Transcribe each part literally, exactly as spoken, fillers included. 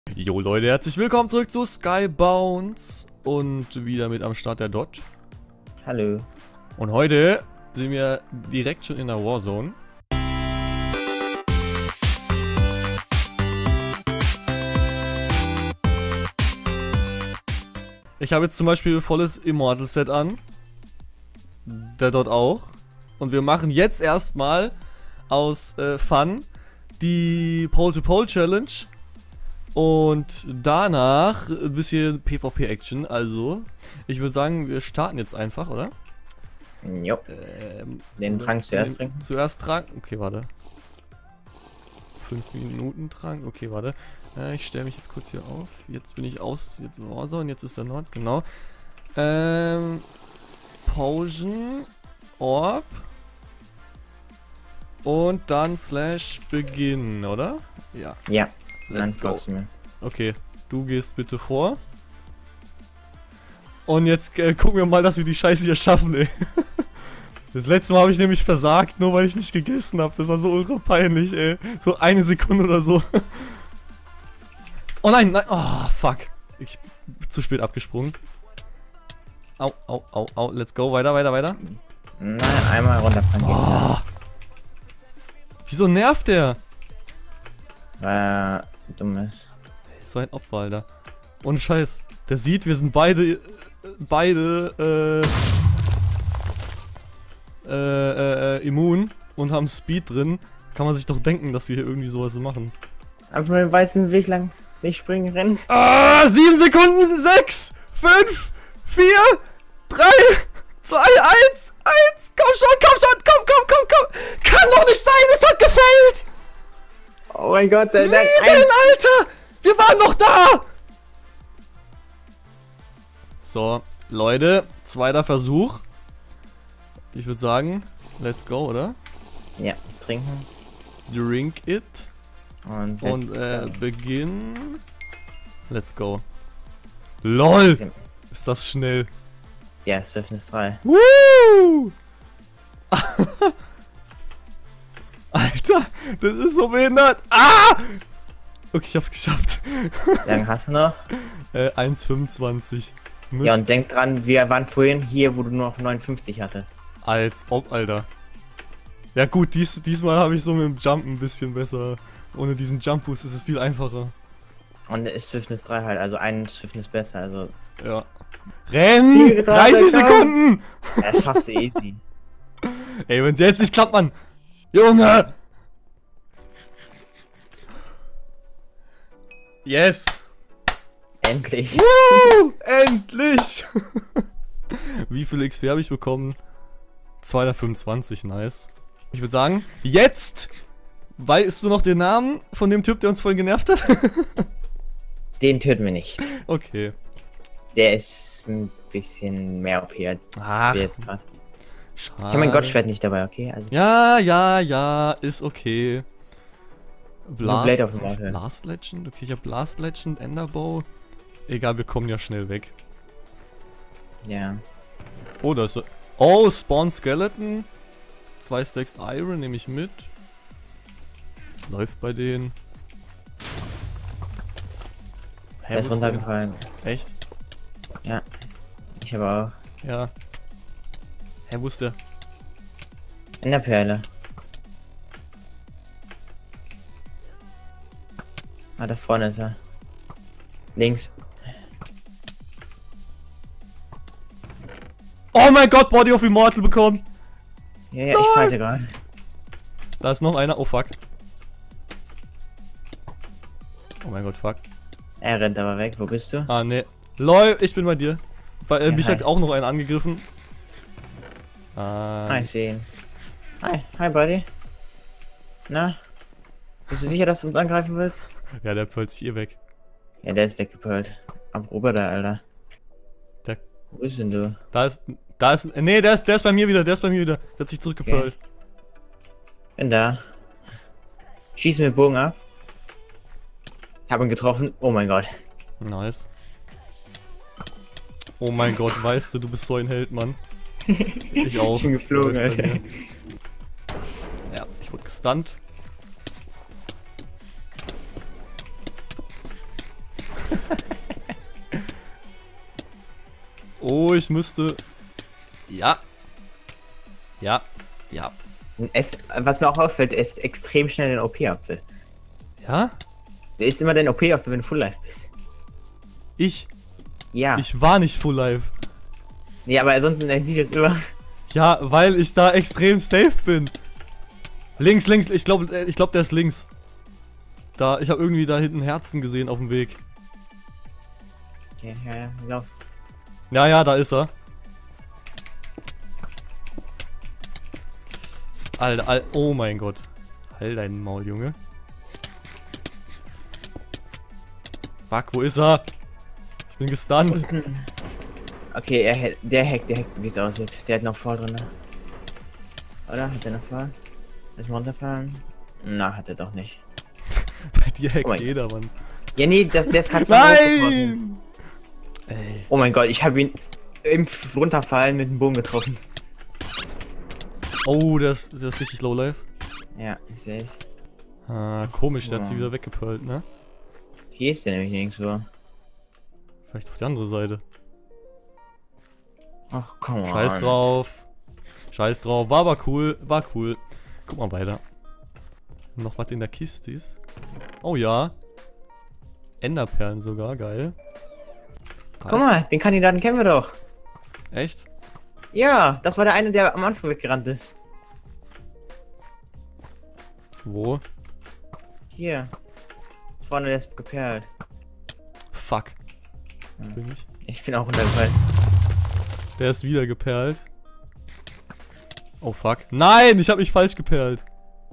Jo Leute, herzlich willkommen zurück zu Skybounds und wieder mit am Start der Dodge. Hallo. Und heute sind wir direkt schon in der Warzone. Ich habe jetzt zum Beispiel volles Immortal Set an. Der dort auch. Und wir machen jetzt erstmal aus äh, Fun die Pole-to-Pole Challenge. Und danach ein bisschen PvP-Action, also ich würde sagen, wir starten jetzt einfach, oder? Jo. Ähm, den Trank zuerst trinken. Zuerst Trank, okay, warte. fünf Minuten Trank, okay, warte. Äh, ich stelle mich jetzt kurz hier auf. Jetzt bin ich aus, jetzt Warzone, jetzt ist der Nord, genau. Ähm, Potion, Orb. Und dann Slash Beginn, oder? Ja. Ja. Let's go. Okay, du gehst bitte vor. Und jetzt äh, gucken wir mal, dass wir die Scheiße hier schaffen, ey. Das letzte Mal habe ich nämlich versagt, nur weil ich nicht gegessen habe. Das war so ultra peinlich, ey. So eine Sekunde oder so. Oh nein, nein. Oh, fuck. Ich bin zu spät abgesprungen. Au, au, au, au. Let's go. Weiter, weiter, weiter. Nein, einmal runterfallen. Oh. Wieso nervt der? Weil er dumm ist. So ein Opfer, Alter. Ohne Scheiß. Der sieht, wir sind beide, beide, äh, äh, äh, immun und haben Speed drin. Kann man sich doch denken, dass wir hier irgendwie sowas machen. Aber wir weißen Weg lang nicht springen, rennen. Ah, sieben Sekunden, sechs, fünf, vier, drei, zwei, eins, eins. Komm schon, komm schon, komm, komm, komm, komm. Kann doch nicht sein, es hat gefällt. Oh mein Gott, der, der Wie denn, Alter? Wir waren noch da! So, Leute, zweiter Versuch. Ich würde sagen, let's go, oder? Ja, trinken. Drink it. Und, Und äh, Beginn. Let's go. LOL! Ist das schnell. Ja, Swiftness drei. Woo! Alter, das ist so behindert. Ah! Okay, ich hab's geschafft. Wie lange hast du noch? äh, eins fünfundzwanzig. Ja, und denk dran, wir waren vorhin hier, wo du nur noch neunundfünfzig hattest. Als ob, Alter. Ja gut, dies, diesmal habe ich so mit dem Jump ein bisschen besser. Ohne diesen Jump Boost ist es viel einfacher. Und ist Swiftness drei halt, also ein Swiftness besser, also... Ja. Rennen! dreißig Sekunden! Ja, schaffst du easy. Ey, wenn's jetzt nicht klappt, Mann! Junge! Yes! Endlich! Woo! Endlich! Wie viel X P habe ich bekommen? zweihundertfünfundzwanzig, nice. Ich würde sagen, jetzt! Weißt du noch den Namen von dem Typ, der uns vorhin genervt hat? Den töten wir nicht. Okay. Der ist ein bisschen mehr O P als Ach, wir jetzt gerade. Schade. Ich habe mein Gottschwert nicht dabei, okay? Also Ja, ja, ja, ist okay. Blast, Blade auf dem Rifle. Blast Legend? Okay, ich hab Blast Legend, Enderbow. Egal, wir kommen ja schnell weg. Ja. Oh, da ist so. Oh, Spawn Skeleton. Zwei Stacks Iron nehme ich mit. Läuft bei denen. Hä, Er ist wo ist der? runtergefallen. Echt? Ja. Ich habe auch. Ja. Hä, wo ist der? In der Perle. Ah, da vorne ist er. Links. Oh mein Gott, Body of Immortal bekommen! Ja, ja, ich falte gerade. Da ist noch einer. Oh fuck. Oh mein Gott, fuck. Er rennt aber weg. Wo bist du? Ah, ne. Lol, ich bin bei dir. Bei, äh, Ja, mich hi. hat auch noch einen angegriffen. Ah, Ah, ich sehe ihn. Hi, hi, Buddy. Na? Bist du sicher, dass du uns angreifen willst? ja, der pölzt hier weg. Ja, der ist weggepölt. Am Ober da, Alter. Der, Wo bist denn du? da ist, da ist, nee, der ist, der ist bei mir wieder, der ist bei mir wieder. Der hat sich zurückgepölt. Bin da. Schieß mir den Bogen ab. Hab ihn getroffen. Oh mein Gott. Nice. Oh mein Gott, weißt du, du bist so ein Held, Mann. Ich auch. Ich bin geflogen, Läuft bei Alter. mir. Ja, ich wurde gestunt. Oh, ich müsste... Ja. Ja. Ja. Es, was mir auch auffällt, er ist extrem schnell den O P-Apfel. Ja? Der ist immer dein O P-Apfel, wenn du Full Life bist. Ich? Ja. Ich war nicht Full Life. Nee, aber ansonsten in deinen Videos immer. Ja, weil ich da extrem safe bin. Links, links, ich glaube, ich glaube, der ist links. Da, ich habe irgendwie da hinten Herzen gesehen auf dem Weg. Okay, ja, ja, lauf. Ja, ja, da ist er. Alter, Alter, oh mein Gott. Halt deinen Maul, Junge. Fuck, wo ist er? Ich bin gestunt. Okay, er, ha- der hackt, der hackt, wie es aussieht. Der hat noch voll drin. Oder? Hat der noch voll? Lass mal runterfahren. Na, hat er doch nicht. Bei dir hackt Oh mein jeder, Mann. Ja, nee, das, das kannst du mal hochgeworfen. Nein! Ey. Oh mein Gott, ich habe ihn im Runterfallen mit dem Bogen getroffen. Oh, der ist, der ist richtig low life. Ja, ich sehe es. Ah, komisch, der hat sie Wow. wieder weggepölt, ne? Hier ist der nämlich nirgendwo. Vielleicht auf die andere Seite. Ach, komm on. Scheiß drauf. Scheiß drauf. War aber cool. War cool. Guck mal weiter. Noch was in der Kiste ist. Oh ja. Enderperlen sogar. Geil. Guck mal, den Kandidaten kennen wir doch. Echt? Ja, das war der eine, der am Anfang weggerannt ist. Wo? Hier. Vorne, der ist geperlt. Fuck. Ja. Bin ich. Ich bin auch runtergefallen. Der ist wieder geperlt. Oh fuck. Nein, ich habe mich falsch geperlt.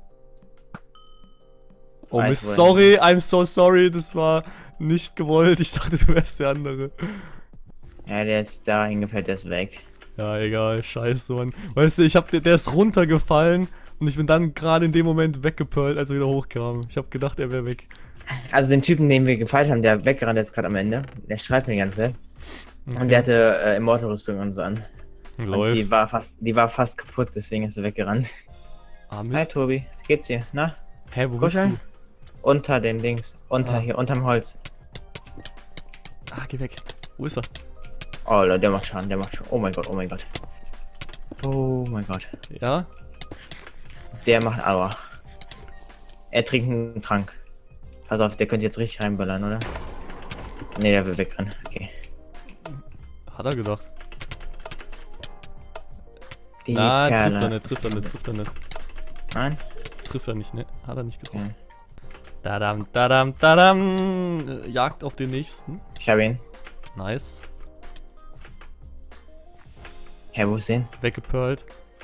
Oh Weiß Mist, wohl. sorry, I'm so sorry, das war nicht gewollt. Ich dachte, du wärst der andere. Ja, der ist da hingefällt, der ist weg. Ja, egal, scheiße, Mann. Weißt du, ich hab, der ist runtergefallen und ich bin dann gerade in dem Moment weggeperlt, als er wieder hochkam. Ich hab gedacht, er wäre weg. Also den Typen, den wir gefeiert haben, der weggerannt ist gerade am Ende. Der streift mir die ganze Zeit. Okay. Und der hatte äh, Immortal-Rüstung und so an. Und Läuft. die war fast, die war fast kaputt, deswegen ist er weggerannt. Ah, Hi Mist. Tobi, wie geht's dir? Na? Hä, wo bist Kuscheln? du? Unter den Dings. Unter Ah. hier, unterm Holz. Ah, geh weg. Wo ist er? Oh Leute, der macht Schaden, der macht Schaden. Oh mein Gott, oh mein Gott. Oh mein Gott. Ja? Der macht Aua. Er trinkt einen Trank. Pass auf, der könnte jetzt richtig reinballern, oder? Ne, der will wegrennen. Okay. Hat er gedacht. Die Na, Perle. trifft er nicht, trifft er nicht, trifft er nicht. Nein? Trifft er nicht, ne? Hat er nicht Okay. getroffen. Dadam, dadam, dadam. Äh, Jagd auf den nächsten. Ich hab ihn. Nice. Hä, wo ist ihn? Weggeperlt.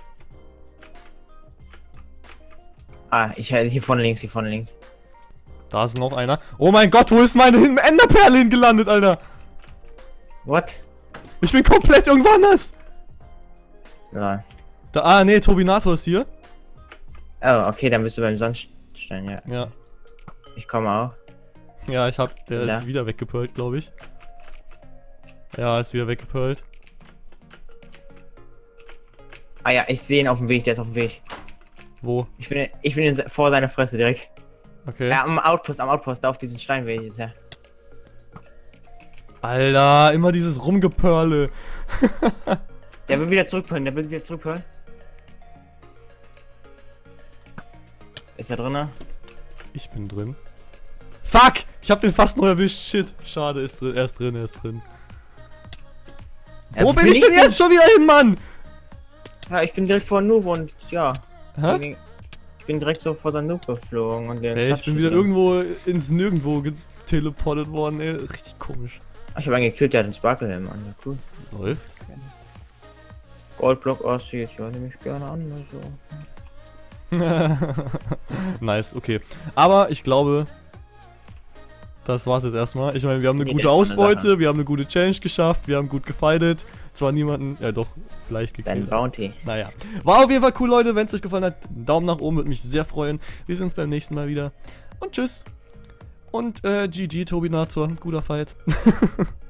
Ah, ich hier vorne links, hier vorne links. Da ist noch einer. Oh mein Gott, wo ist meine Hin- Enderperle hingelandet, Alter? What? Ich bin komplett irgendwo anders. Ja. Da, ah, nee, Tobinator ist hier. Oh, okay, dann bist du beim Sandstein, ja. Ja. Ich komme auch. Ja, ich hab, der Ja. ist wieder weggepölt, glaube ich. Ja, ist wieder weggepölt. Ah ja, ich sehe ihn auf dem Weg, der ist auf dem Weg. Wo? Ich bin, ich bin in, se- vor seiner Fresse direkt. Okay. Ja, am Outpost, am Outpost, da auf diesen Steinweg ist er. Alter, immer dieses Rumgepörle. Der will wieder zurückholen, der will wieder zurückholen. Ist er drinne? Ich bin drin. Fuck! Ich hab den fast noch erwischt. Shit. Schade, ist drin. Er ist drin, er ist drin. Ja, Wo wo bin bin ich ich denn jetzt schon wieder hin, Mann? Ja, ich bin direkt vor Noob und ja. Hä? Ich bin direkt so vor seinem Noob geflogen und der. Ey, ich klatscht bin wieder wieder. irgendwo ins Nirgendwo geteleportet worden, ey. Richtig komisch. Ach, ich hab einen gekillt, der hat einen Sparkle-Helm an. Ja, cool. Läuft. Goldblock aussieht, ja, nehme ich gerne an. Also. Nice, okay. Aber ich glaube, das war's jetzt erstmal. Ich meine, wir haben eine Nee, gute das ist eine Ausbeute, Sache. wir haben eine gute Challenge geschafft, wir haben gut gefightet. Zwar niemanden, ja doch, vielleicht Dein gekillt. Bounty. Naja. War auf jeden Fall cool, Leute. Wenn es euch gefallen hat, Daumen nach oben, würde mich sehr freuen. Wir sehen uns beim nächsten Mal wieder. Und tschüss. Und äh, G G, Tobinator. Guter Fight.